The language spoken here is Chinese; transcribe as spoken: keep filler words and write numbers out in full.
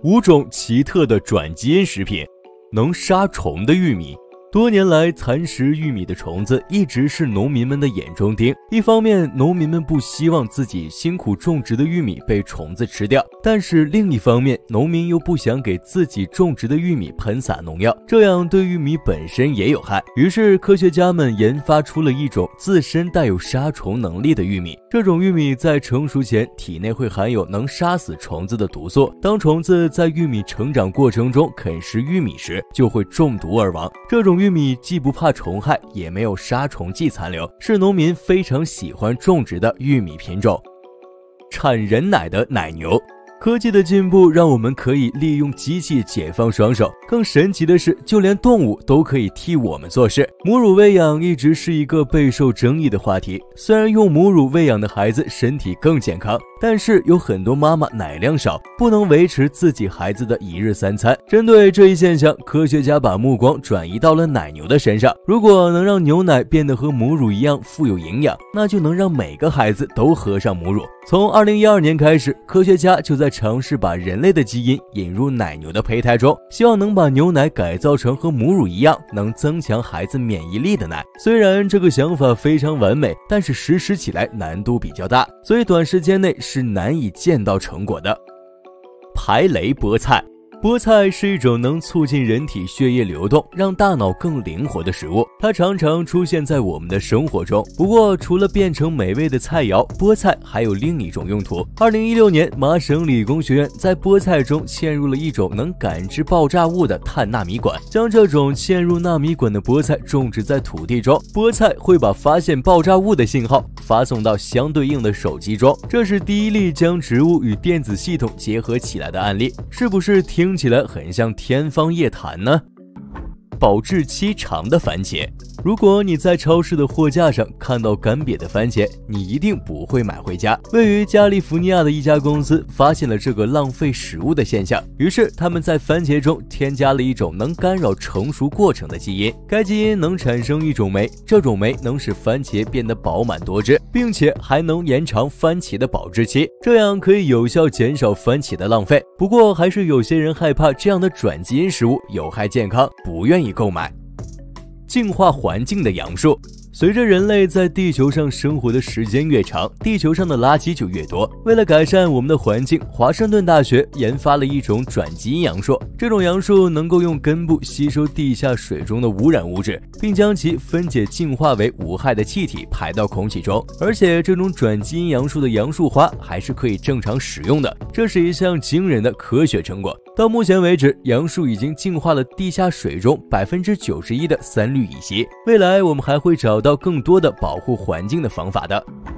五种奇特的转基因食品，能杀虫的玉米。多年来，蚕食玉米的虫子一直是农民们的眼中钉。一方面，农民们不希望自己辛苦种植的玉米被虫子吃掉，但是另一方面，农民又不想给自己种植的玉米喷洒农药，这样对玉米本身也有害。于是，科学家们研发出了一种自身带有杀虫能力的玉米。这种玉米在成熟前，体内会含有能杀死虫子的毒素。当虫子在玉米成长过程中啃食玉米时，就会中毒而亡。这种玉米既不怕虫害，也没有杀虫剂残留，是农民非常喜欢种植的玉米品种。产人奶的奶牛。科技的进步让我们可以利用机器解放双手，更神奇的是，就连动物都可以替我们做事。母乳喂养一直是一个备受争议的话题，虽然用母乳喂养的孩子身体更健康，但是有很多妈妈奶量少，不能维持自己孩子的一日三餐。针对这一现象，科学家把目光转移到了奶牛的身上。如果能让牛奶变得和母乳一样富有营养，那就能让每个孩子都喝上母乳。从二零一二年开始，科学家就在尝试把人类的基因引入奶牛的胚胎中，希望能把牛奶改造成和母乳一样能增强孩子免疫力的奶。虽然这个想法非常完美，但是实施起来难度比较大，所以短时间内是难以见到成果的。排雷菠菜。菠菜是一种能促进人体血液流动，让大脑更灵活的食物，它常常出现在我们的生活中。不过，除了变成美味的菜肴，菠菜还有另一种用途。二零一六年，麻省理工学院在菠菜中嵌入了一种能感知爆炸物的碳纳米管，将这种嵌入纳米管的菠菜种植在土地中，菠菜会把发现爆炸物的信号发送到相对应的手机中。这是第一例将植物与电子系统结合起来的案例，是不是听起来很像天方夜谭呢？保质期长的番茄。如果你在超市的货架上看到干瘪的番茄，你一定不会买回家。位于加利福尼亚的一家公司发现了这个浪费食物的现象，于是他们在番茄中添加了一种能干扰成熟过程的基因。该基因能产生一种酶，这种酶能使番茄变得饱满多汁，并且还能延长番茄的保质期，这样可以有效减少番茄的浪费。不过，还是有些人害怕这样的转基因食物有害健康，不愿意购买。净化环境的杨树。随着人类在地球上生活的时间越长，地球上的垃圾就越多。为了改善我们的环境，华盛顿大学研发了一种转基因杨树。这种杨树能够用根部吸收地下水中的污染物质，并将其分解净化为无害的气体排到空气中。而且这种转基因杨树的杨树花还是可以正常使用的，这是一项惊人的科学成果。到目前为止，杨树已经净化了地下水中 百分之九十一 的三氯乙烯。未来我们还会找到更多的保护环境的方法的。